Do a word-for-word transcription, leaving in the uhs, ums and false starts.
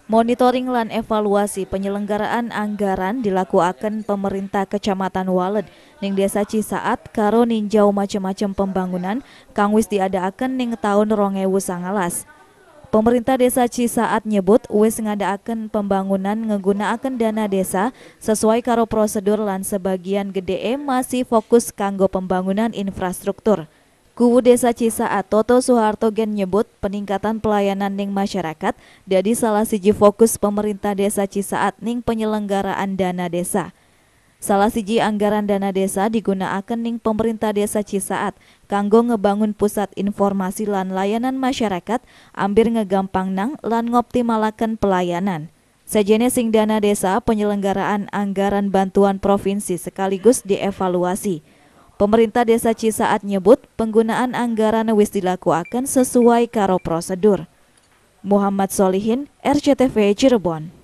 Monitoring lan evaluasi penyelenggaraan anggaran dilakukan pemerintah Kecamatan Waled ning Desa Cisaat karo ninjau macam-macam pembangunan kang wis diadaaken ning tahun rong ewu sangalas. Pemerintah Desa Cisaat nyebut wis ngadaaken pembangunan nggunakaken dana desa sesuai karo prosedur lan sebagian gede masih fokus kanggo pembangunan infrastruktur. Kuwu Desa Cisaat Toto Soeharto Gen nyebut peningkatan pelayanan ning masyarakat dadi salah siji fokus pemerintah Desa Cisaat ning penyelenggaraan dana desa. Salah siji anggaran dana desa digunakaken ning pemerintah Desa Cisaat kanggo ngebangun pusat informasi lan layanan masyarakat ambir ngegampang nang lan ngoptimalaken pelayanan. Sajene sing dana desa penyelenggaraan anggaran bantuan provinsi sekaligus dievaluasi. Pemerintah Desa Cisaat nyebut penggunaan anggaran wis dilakukan sesuai karo prosedur. Muhammad Solihin, R C T V Cirebon.